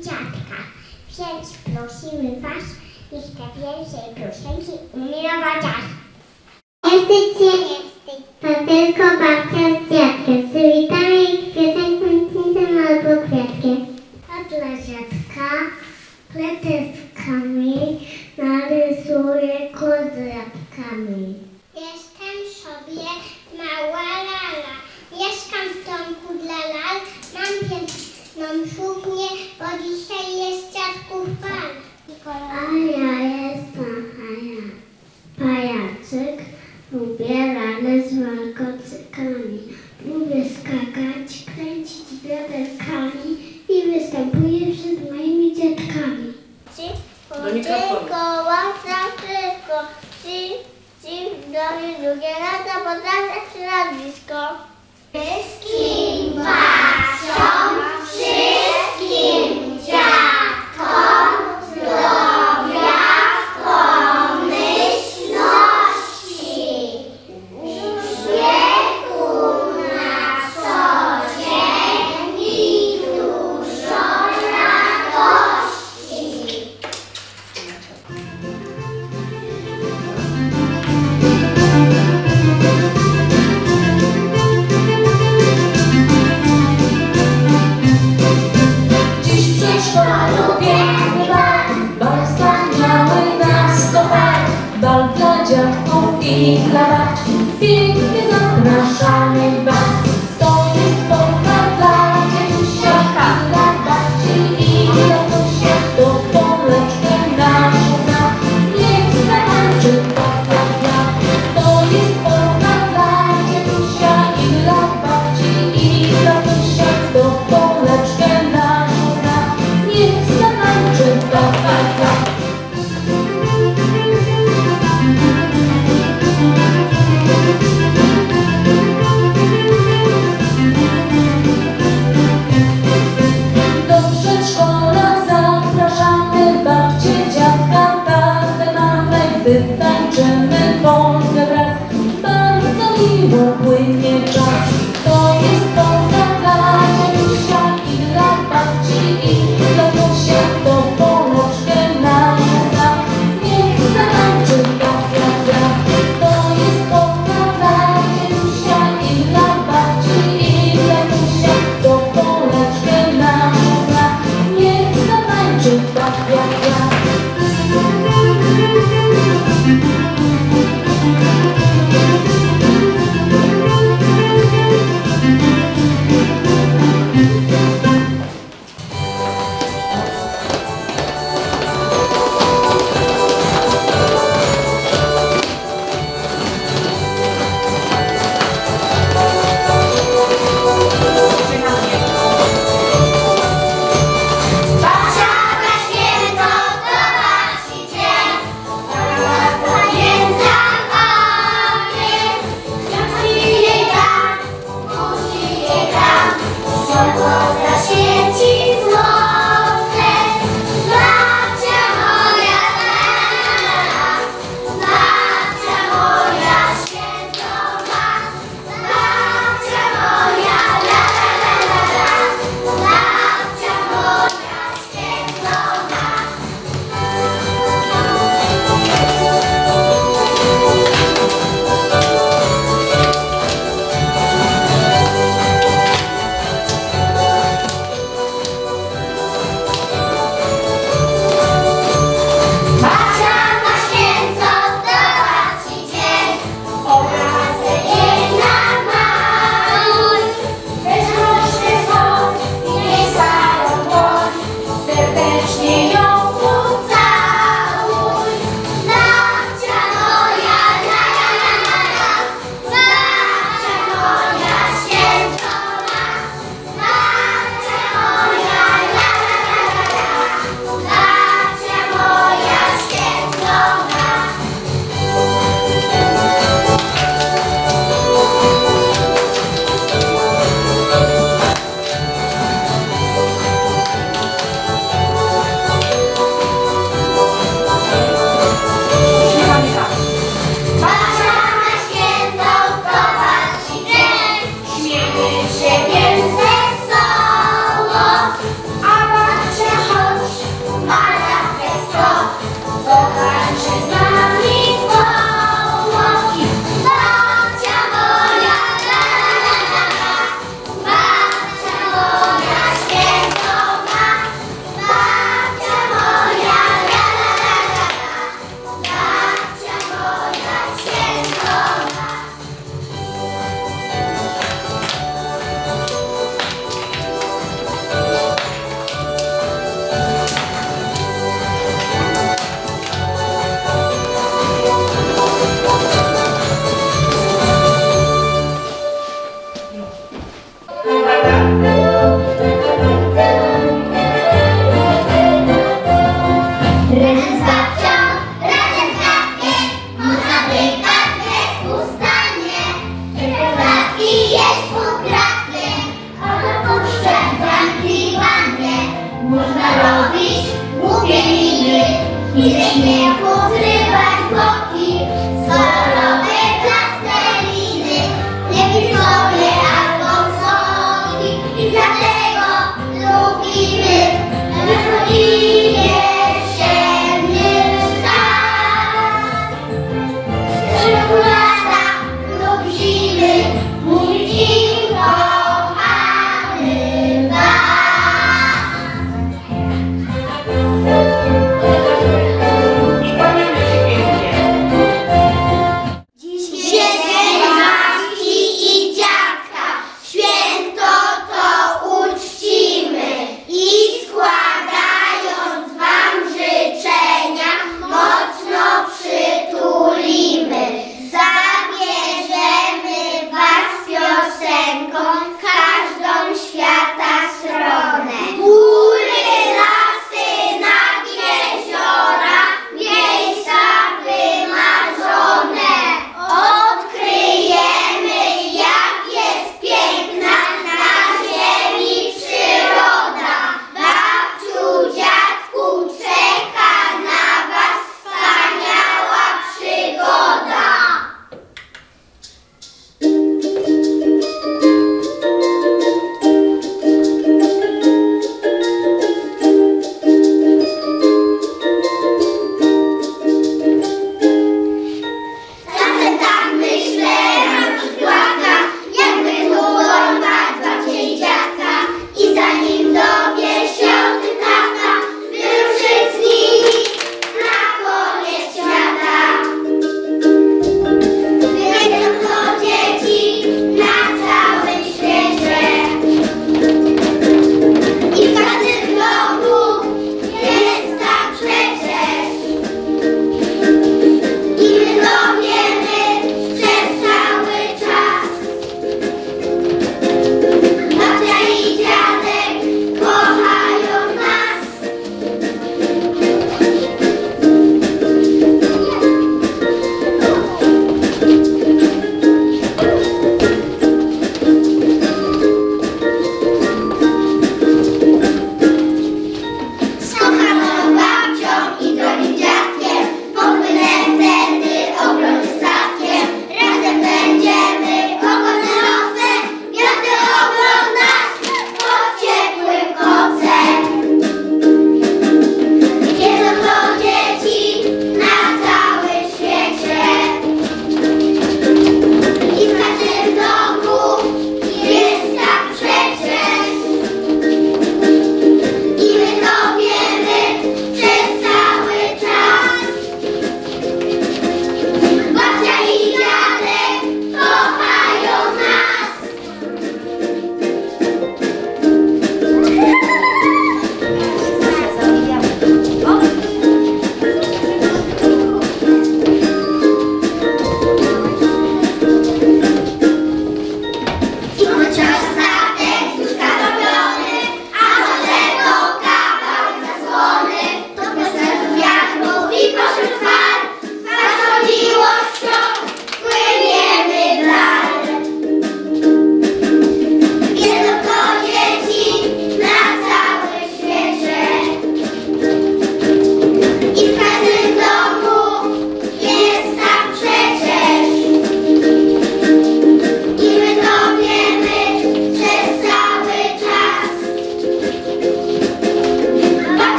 dziadka. Więc prosimy Was, niech te więcej piosenki umiłować. Jesteście to tylko babcia z dziadkiem. Przywitamy ich piosenką albo kwiatkiem. A dla dziadka pleteczkami narysuję kozłapkami. Jestem sobie mała lala. Mieszkam w domku dla lal. Mam piękną suknię, bo dzisiaj jest dziadków bal. A ja jestem pajacyk. Lubię lalę z warkocykami. Lubię skakać, kręcić bioderkami i występuję przed moimi dziadkami. Do mikrofonu. Łatwa wszystko. Do mnie drugie lata, bo zawsze nazwisko. Wszystkim babciom, wszystkim dziadkom zdrowia, pomyślności, uśmiechu na co dzień i dużo radości. Bal dla dziadków i dla babci, pięknie zapraszamy Was. To jest pora dla dzieciusia, dla babci i dla Tosia. To poleczkę naszą da, niech zatańczy tata. To jest pora dla dzieciusia i dla babci i dla Tosia. To poleczkę naszą da, niech zatańczy tata. Tańczymy Polskę wraz, bardzo miło płynie czas. To jest pora dla dziadusia i dla babci i dla Tosia. To poleczkę na robić głupie miny i ze śmiechu zrywać boki. Kolorowe plasteliny, lepiej sobie albo soki i dlatego lubimy lato i jesienny czas. Z lata lub zimy mówić im kochamy was.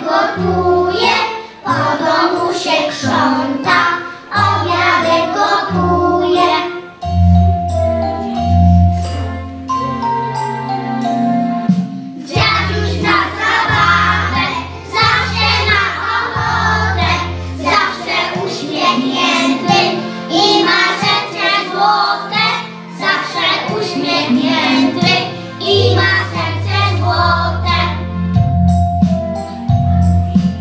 gotuje, po domu się krząta, obiadek gotuje. Dziaduś na zabawę, zawsze na ochotę, zawsze uśmiechnięty i ma serce złote, zawsze uśmiechnięty i ma serce złote.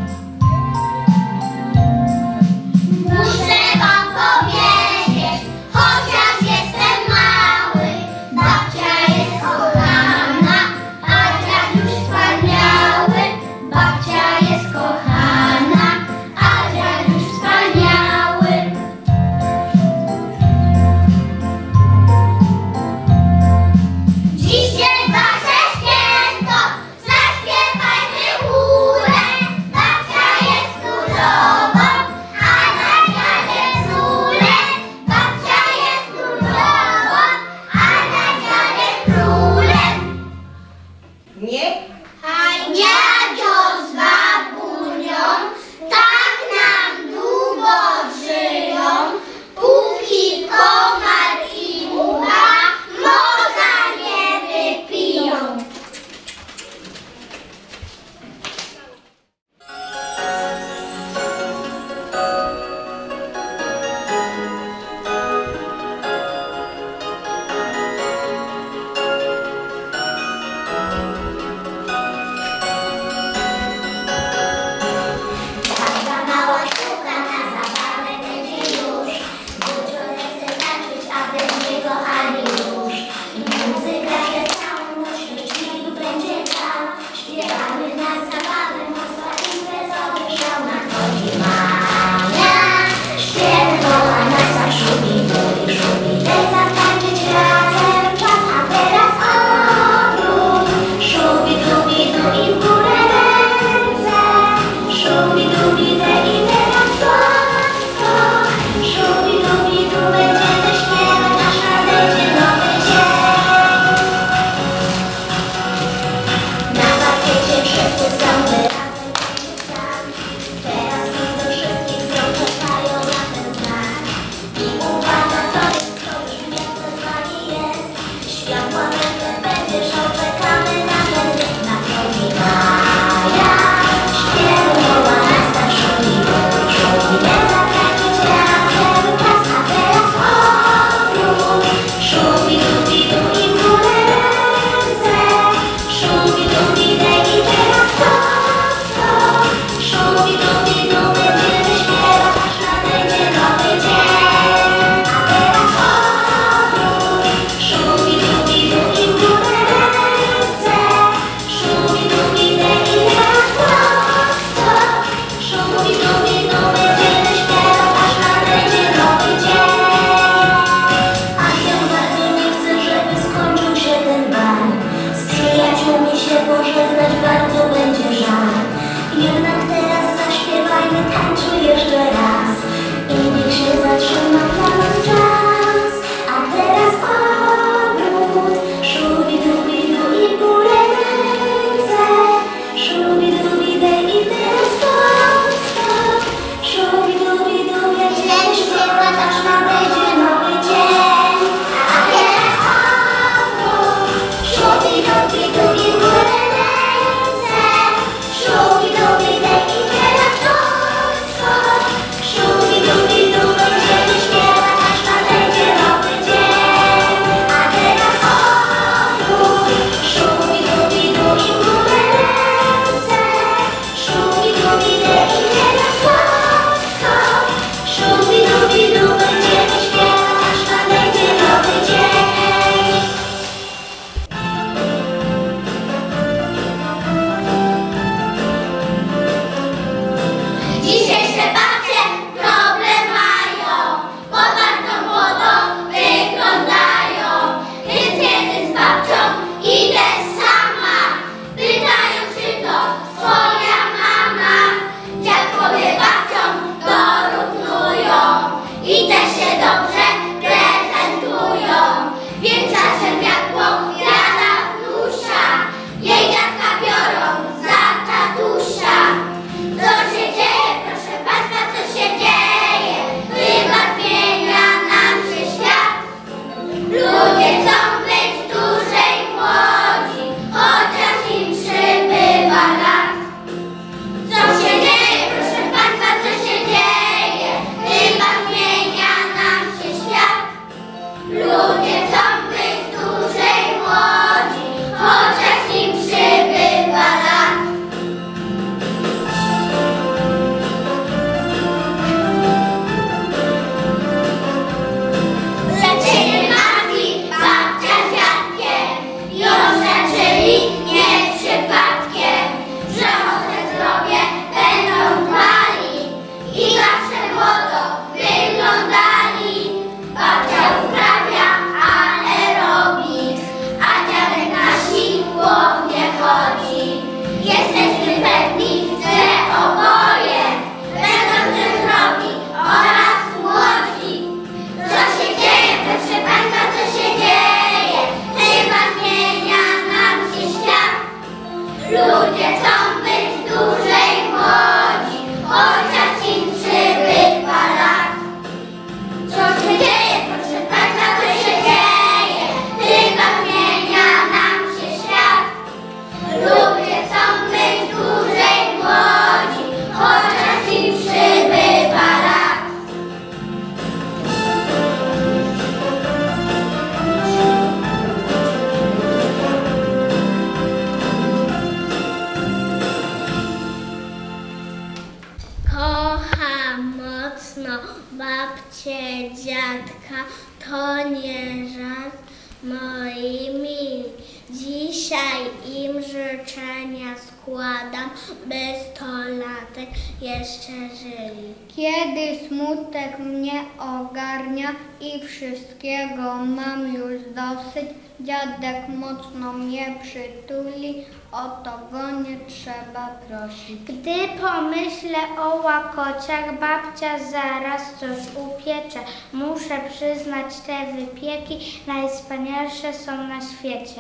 babcie, dziadka, to nie żart, moi mili. Dzisiaj im życzenia składam, by 100 latek jeszcze żyli. Kiedy smutek mnie ogarnia i wszystkiego mam już dosyć, dziadek mocno mnie przytuli, o to go nie trzeba prosić. Gdy pomyślę o łakociach, babcia zaraz coś upiecze. Muszę przyznać, te wypieki najwspanialsze są na świecie.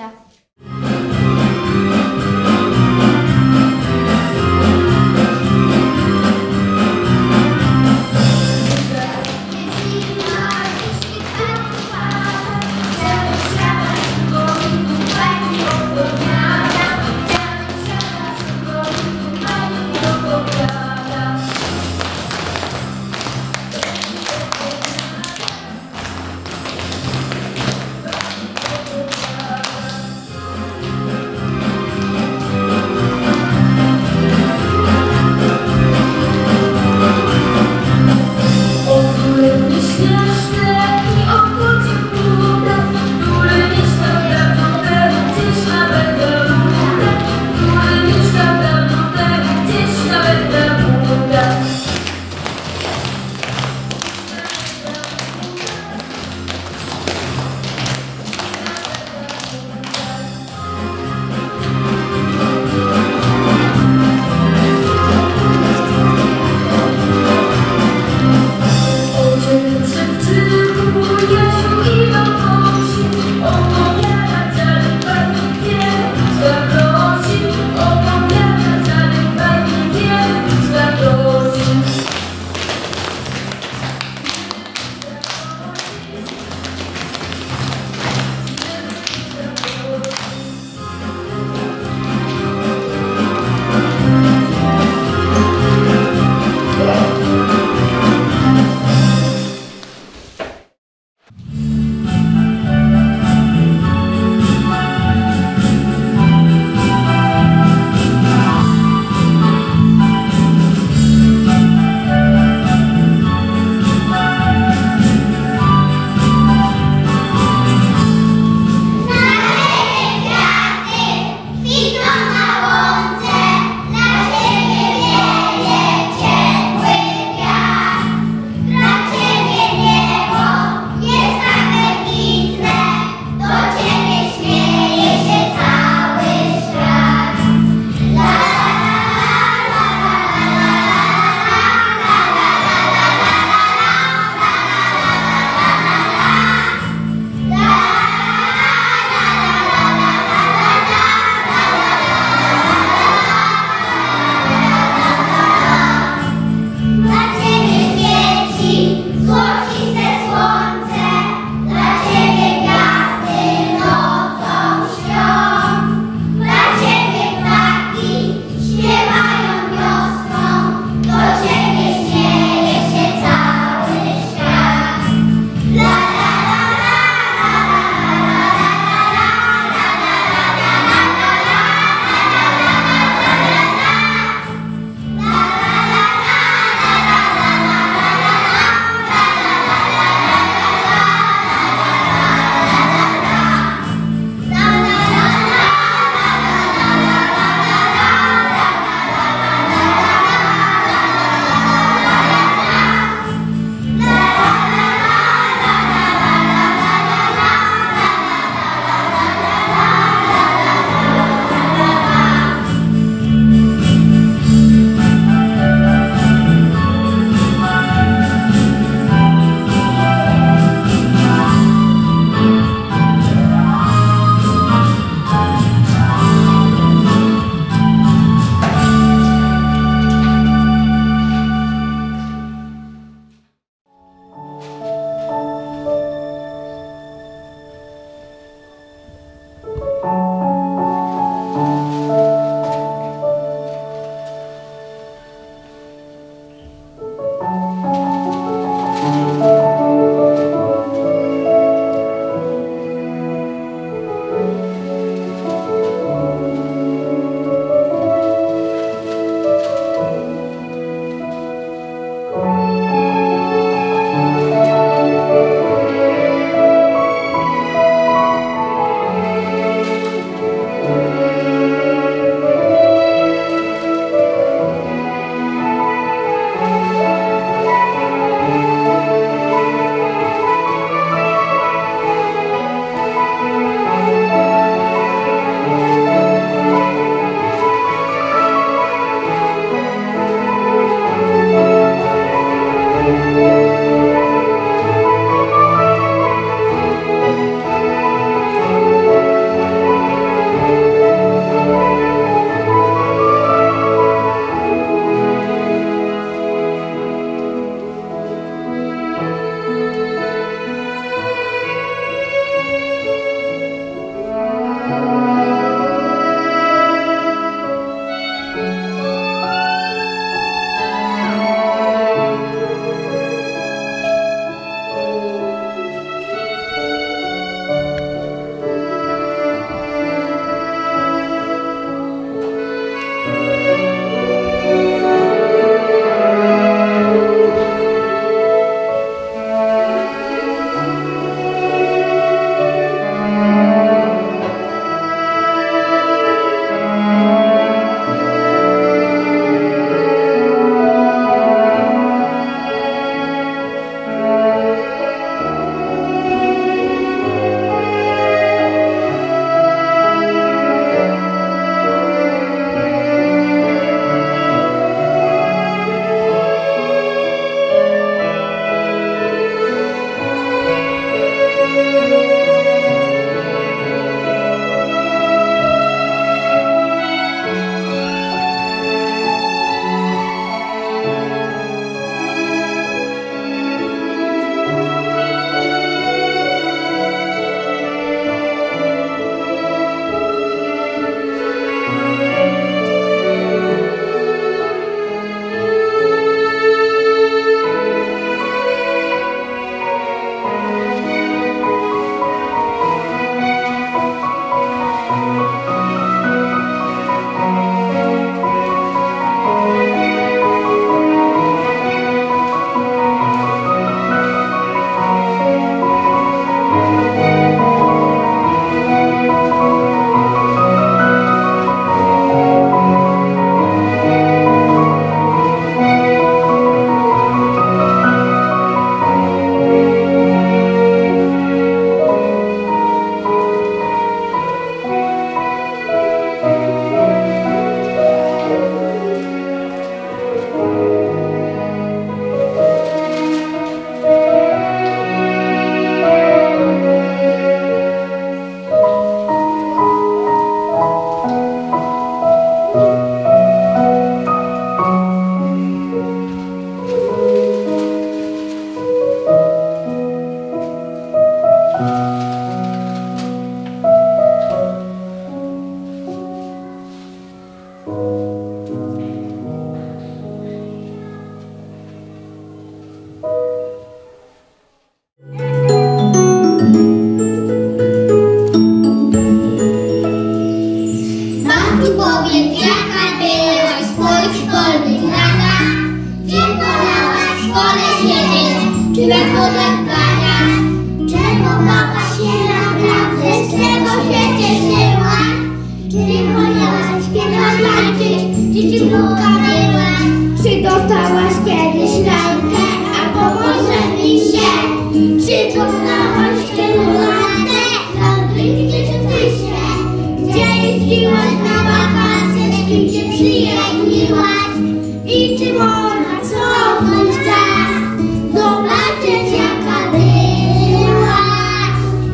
cichutka byłaś? Czy dostałaś kiedyś lalkę, albo może liście? Czy poznałaś czekoladkę, lądynki czy tysie? Gdzie jeździłaś na wakacje, z kim się przyjaźniłaś? I czy można cofnąć czas, zobaczyć jaka byłaś?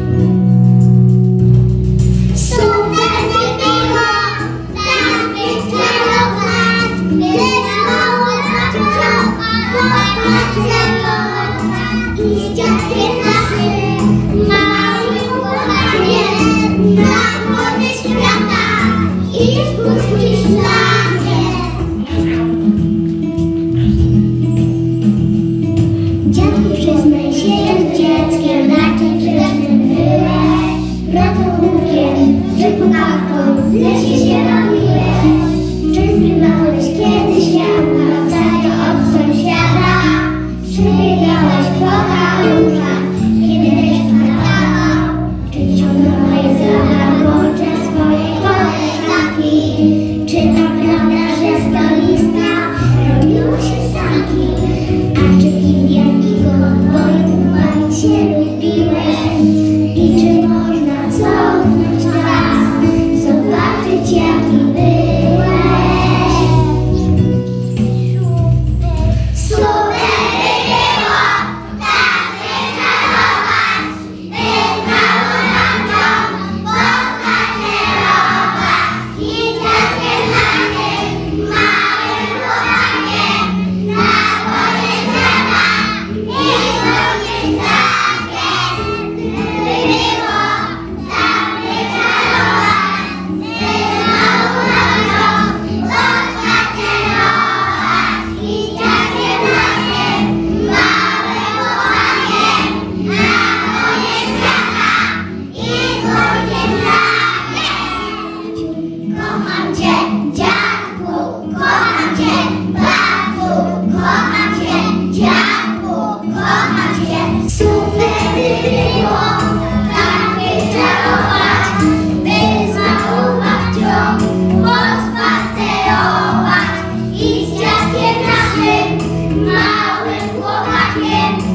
Super by było tak wyczarować, lecz mało zaczęłować i z dziadkiem naszym małym chłopakiem na wodę świata i spuścić szlakiem. Dziadku, przyznaj się, że dzieckiem raczej grzecznym byłeś. Pracownikiem, rzepukawką w lesie się bawiłeś. Czy zbywałeś kiedyś jabłka wcale od sąsiada? Czy biegałeś po kałużach, kiedy deszcz padał? Czy ciągnąłeś za warkocze swoje koleżanki? Czy to prawda, że stoliska robiło się sanki? A czy Indian i kowbojów bawić się lubiłeś? I czy można cofnąć czas, zobaczyć jaki byłeś? Super było tak wyczarować, bez mało nam pospacerować i dziadkiem naszym małym chłopakiem na wodzie świata i spuścić szlakiem. Było tak wyczarować, bez mało nam pospacerować i dziadkiem naszym małym chłopakiem na wodzie świata i spuścić szlakiem. Kocham cię, dziadku, kocham cię, babciu, kocham cię, dziadku, kocham cię. Super by było tak wyczarować, bez małą babcią pospacerować i z dziadkiem naszym małym chłopakiem